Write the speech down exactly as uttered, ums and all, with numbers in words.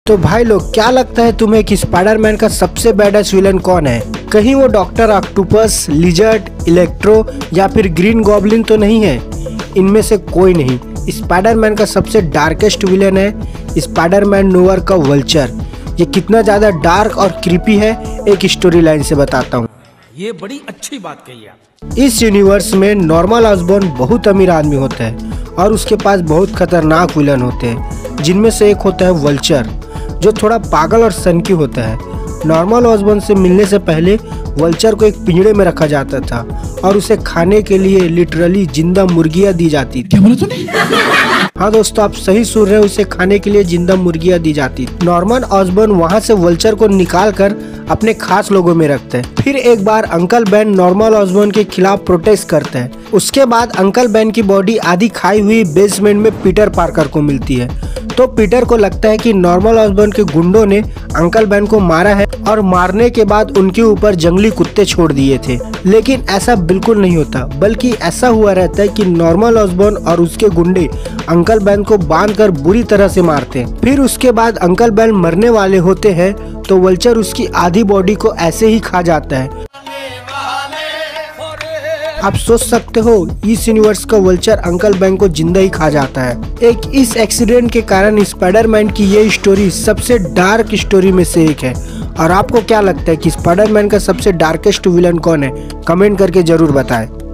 तो भाई लोग, क्या लगता है तुम्हें कि स्पाइडरमैन का सबसे बैडेस्ट विलन कौन है? कहीं वो डॉक्टर ऑक्टोपस, लिजर्ड, इलेक्ट्रो या फिर ग्रीन गॉब्लिन तो नहीं है? इनमें से कोई नहीं। स्पाइडरमैन का सबसे डार्केस्ट विलन है स्पाइडरमैन नोवेयर का वल्चर। ये कितना ज़्यादा डार्क और क्रीपी है, एक स्टोरी लाइन से बताता हूँ। ये बड़ी अच्छी बात कही आप। इस यूनिवर्स में नॉर्मन ऑसबॉर्न बहुत अमीर आदमी होता है और उसके पास बहुत खतरनाक विलन होते हैं, जिनमें से एक होता है वल्चर, जो थोड़ा पागल और सनकी होता है। नॉर्मन ऑसबॉर्न से मिलने से पहले वल्चर को एक पिंजरे में रखा जाता था और उसे खाने के लिए लिटरली जिंदा मुर्गियां दी जाती थी। क्या बोला तूने? हाँ दोस्तों, आप सही सुन रहे हो, उसे खाने के लिए जिंदा मुर्गियां दी जाती थी। नॉर्मन ऑसबॉर्न वहाँ से वल्चर को निकाल कर अपने खास लोगों में रखते हैं। फिर एक बार अंकल बेन नॉर्मन ऑसबॉर्न के खिलाफ प्रोटेस्ट करते हैं। उसके बाद अंकल बेन की बॉडी आधी खाई हुई बेसमेंट में पीटर पार्कर को मिलती है। तो पीटर को लगता है कि नॉर्मन ऑसबॉर्न के गुंडों ने अंकल बेन को मारा है और मारने के बाद उनके ऊपर जंगली कुत्ते छोड़ दिए थे। लेकिन ऐसा बिल्कुल नहीं होता, बल्कि ऐसा हुआ रहता है कि नॉर्मन ऑसबॉर्न और उसके गुंडे अंकल बेन को बांधकर बुरी तरह से मारते हैं। फिर उसके बाद अंकल बेन मरने वाले होते हैं तो वल्चर उसकी आधी बॉडी को ऐसे ही खा जाता है। आप सोच सकते हो, इस यूनिवर्स का वल्चर अंकल बेन को जिंदा ही खा जाता है। एक इस एक्सीडेंट के कारण स्पाइडरमैन की ये स्टोरी सबसे डार्क स्टोरी में से एक है। और आपको क्या लगता है कि स्पाइडरमैन का सबसे डार्केस्ट विलन कौन है? कमेंट करके जरूर बताएं।